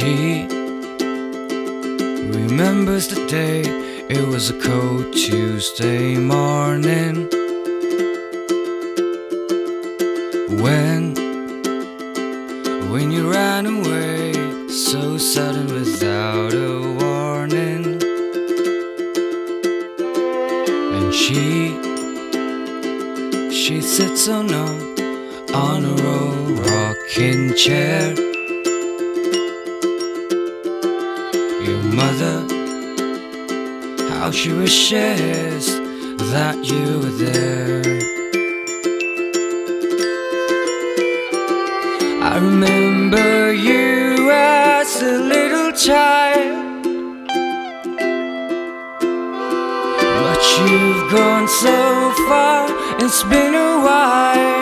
she remembers the day. It was a cold Tuesday morning when you ran away so sudden without a warning. And she sits so numb on a rocking chair. Your mother, how she wishes that you were there. I remember you as a little child, but you've gone so far, it's been a while.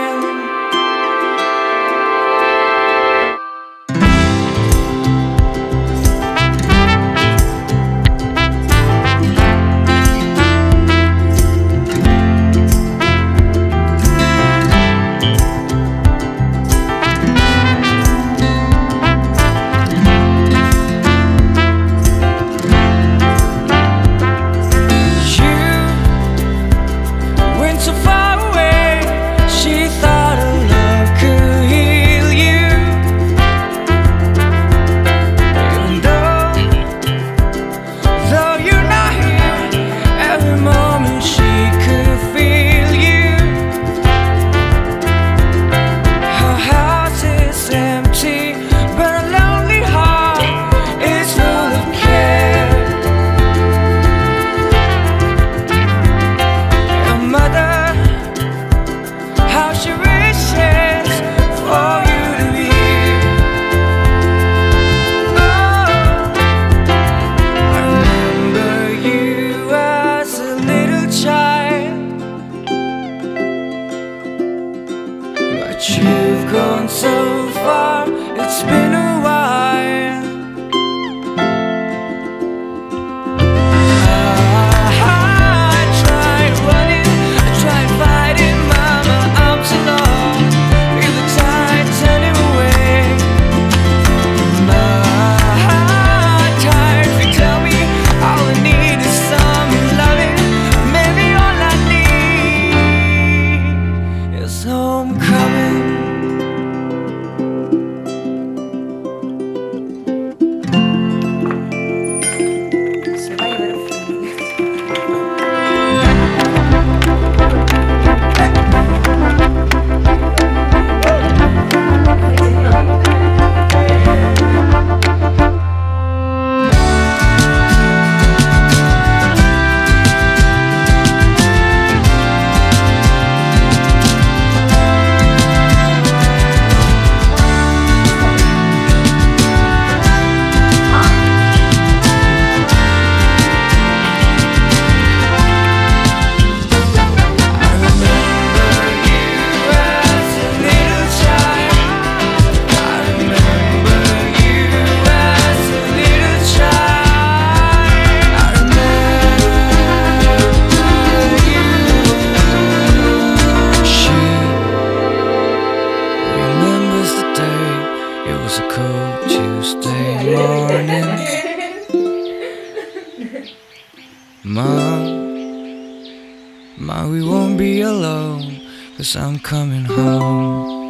Ma, we won't be alone, 'cause I'm coming home.